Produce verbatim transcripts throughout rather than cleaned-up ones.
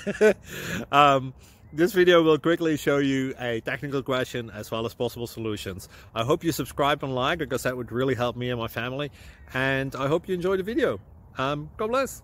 um, this video will quickly show you a technical question as well as possible solutions. I hope you subscribe and like, because that would really help me and my family. And I hope you enjoy the video. Um, God bless.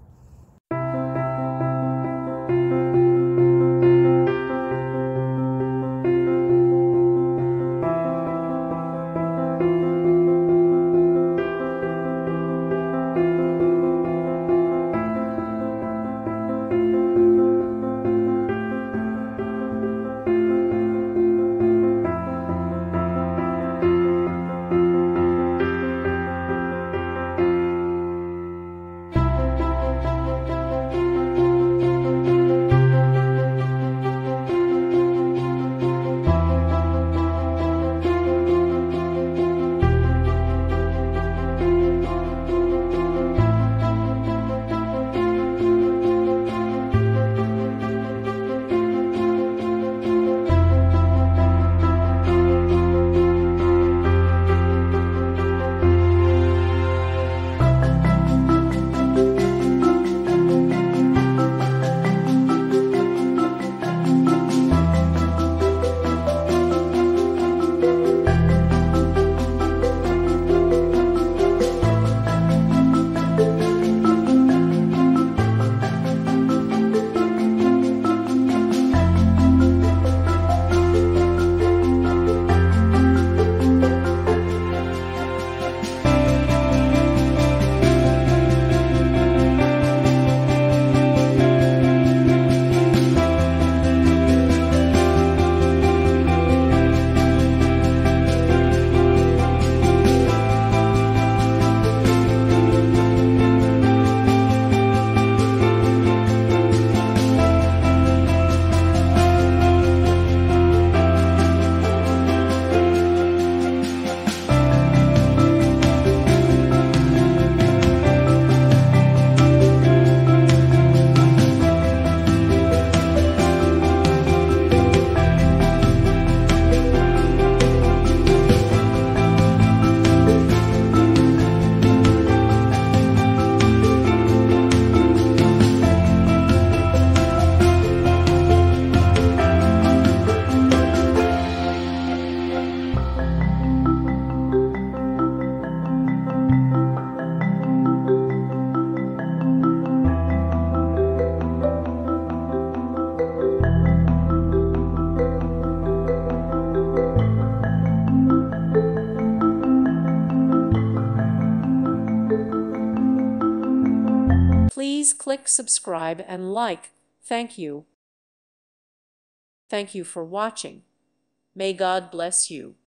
Please click subscribe and like. Thank you. Thank you for watching. May God bless you.